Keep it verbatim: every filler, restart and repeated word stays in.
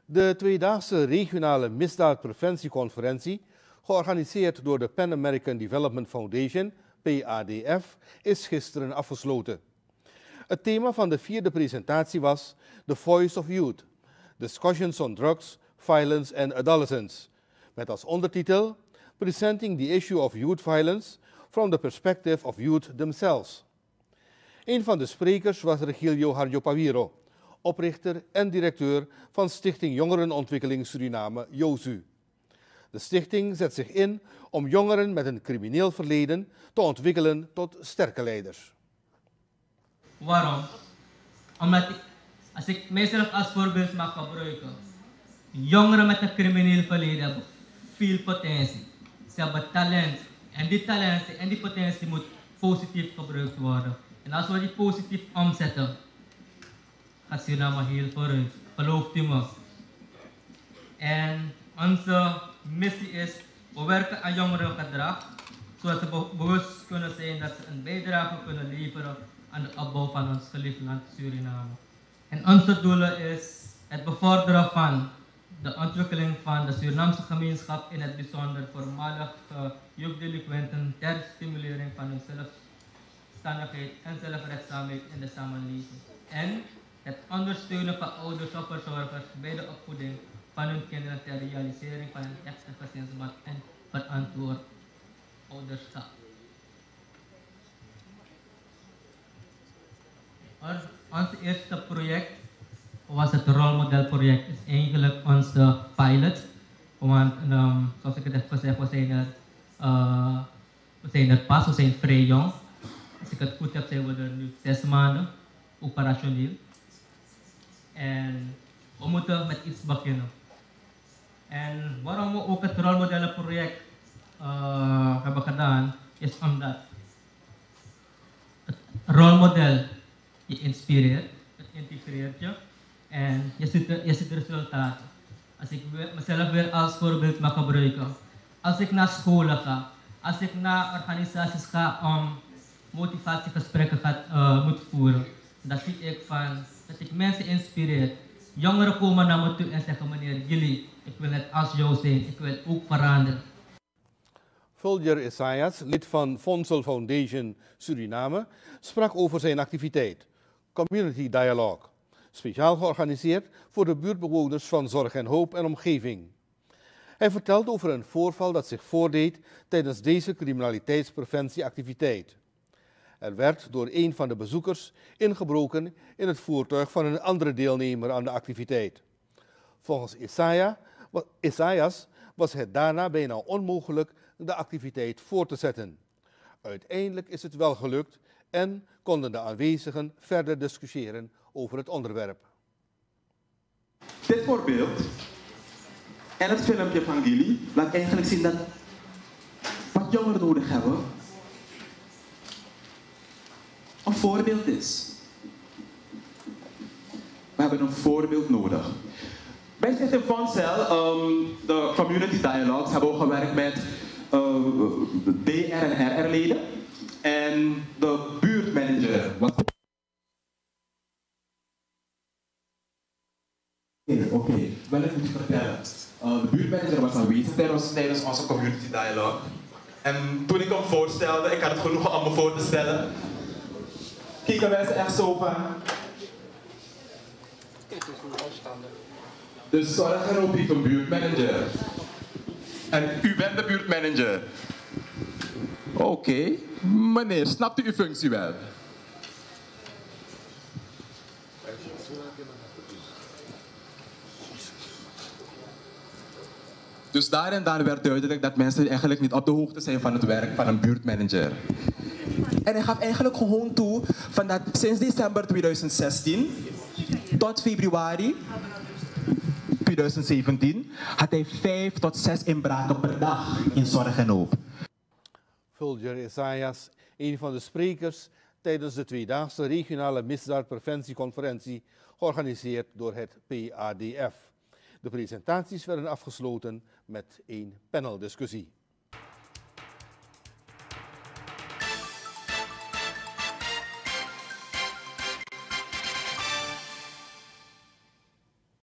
De tweedaagse regionale misdaadpreventieconferentie, georganiseerd door de Pan American Development Foundation, P A D F, is gisteren afgesloten. Het thema van de vierde presentatie was The Voice of Youth, Discussions on Drugs, Violence and Adolescence, met als ondertitel Presenting the Issue of Youth Violence from the Perspective of Youth Themselves. Een van de sprekers was Regilio Harjopawiro, oprichter en directeur van Stichting Jongerenontwikkeling Suriname, JOSU. De stichting zet zich in om jongeren met een crimineel verleden te ontwikkelen tot sterke leiders. Waarom? Omdat ik, als ik mijzelf als voorbeeld mag gebruiken, jongeren met een crimineel verleden hebben veel potentie. Ze hebben talent en die talent en die potentie moet positief gebruikt worden. En als we die positief omzetten, gaat Suriname heel vooruit. Gelooft u me? En onze missie is, we werken aan jongerengedrag, zodat ze bewust kunnen zijn dat ze een bijdrage kunnen leveren aan de opbouw van ons geliefd land Suriname. En onze doelen is het bevorderen van de ontwikkeling van de Surinaamse gemeenschap, in het bijzonder voormalig uh, jeugddelinquenten, ter stimulering van hun zelfstandigheid en zelfredzaamheid in de samenleving. En het ondersteunen van ouders of verzorgers bij de opvoeding van hun kinderen ter realisering van een echte gezinsband en verantwoord ouderschap. Ons eerste project was het rolmodelproject. Het is eigenlijk onze pilot. Want um, zoals ik het heb gezegd, we zijn er, uh, we zijn er pas, we zijn vrij jong. Als ik het goed heb, zijn we er nu zes maanden operationeel. En we moeten met iets beginnen. En waarom we ook het rolmodellenproject uh, hebben gedaan, is omdat het rolmodel je inspireert, het integreert je en je ziet de, je ziet de resultaten. Als ik mezelf weer als voorbeeld mag gebruiken, als ik naar scholen ga, als ik naar organisaties ga om motivatiegesprekken ga, uh, moet voeren, dan zie ik van dat ik mensen inspireer. Jongeren komen naar me toe en zeggen: meneer Gilly, ik wil net als jou zijn, ik wil ook veranderen. Fulger Isaias, lid van Fonsel Foundation Suriname, sprak over zijn activiteit, Community Dialogue, speciaal georganiseerd voor de buurtbewoners van Zorg en Hoop en omgeving. Hij vertelt over een voorval dat zich voordeed tijdens deze criminaliteitspreventieactiviteit. Er werd door een van de bezoekers ingebroken in het voertuig van een andere deelnemer aan de activiteit. Volgens Isaias was het daarna bijna onmogelijk de activiteit voor te zetten. Uiteindelijk is het wel gelukt en konden de aanwezigen verder discussiëren over het onderwerp. Dit voorbeeld en het filmpje van Gilly laat eigenlijk zien dat wat jongeren nodig hebben een voorbeeld is. We hebben een voorbeeld nodig. Wij zitten in Fonsel, um, de Community Dialogues, hebben we gewerkt met uh, D R en R R-leden en de buurtmanager. Oké, okay. Wel ik moet je vertellen. Uh, de buurtmanager was aanwezig tijdens, tijdens onze Community Dialogue. En toen ik hem voorstelde, ik had het genoegen om me voor te stellen, keken mensen echt zo van. Dus zorg er ook niet een buurtmanager. En u bent de buurtmanager. Oké, okay. Meneer, snapt u uw functie wel? Dus daar en daar werd duidelijk dat mensen eigenlijk niet op de hoogte zijn van het werk van een buurtmanager. En hij gaf eigenlijk gewoon toe van dat sinds december tweeduizend zestien tot februari tweeduizend zeventien had hij vijf tot zes inbraken per dag in Zorg en Hoop. Fulger Isaias, een van de sprekers tijdens de tweedaagse regionale misdaadpreventieconferentie, georganiseerd door het P A D F. De presentaties werden afgesloten met een paneldiscussie.